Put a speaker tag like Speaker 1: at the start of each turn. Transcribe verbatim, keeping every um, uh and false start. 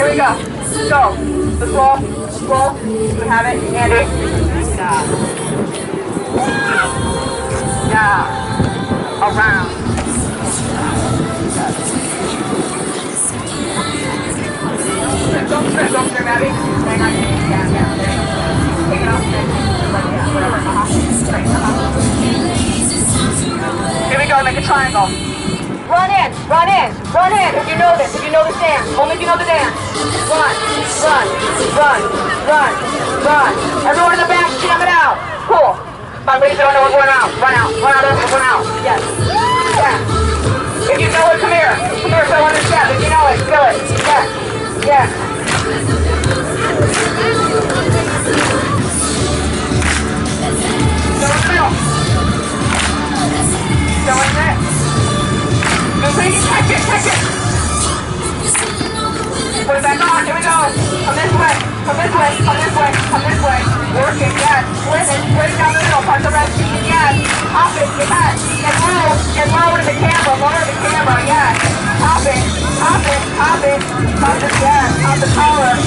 Speaker 1: we go. Go. The slow. Slow. You have it, Andy. Yeah. Yeah. Around. Don't strip, don't strip, Abby. Hang on. Yeah, yeah. There you go. Take it off. Like, yeah, whatever. Uh-huh. Straight, uh-huh. Here we go, make a triangle. Run in, run in, run in if you know this, if you know the dance. Only if you know the dance. Run, run, run, run, run. Everyone in the back, jam it out. Cool. My ladies don't know what's going out. Run out, run out, run out. Yes. Yeah. If you know it, come here. Come here, fill in the step. If you know it, fill it. Yes. Yes. Go in the middle. Go in there. Take it, catch it, catch it. Put it back on, here we go. Come this way, come this way, come this way, come this way. Work it, yes. Split it, split it down the middle. Punch the red cheek, yes. Hop it, yes. And low, and low to the camera, lower to the camera, yes. Hop it, hop it, hop it. Punch it, yes. Hop the collar.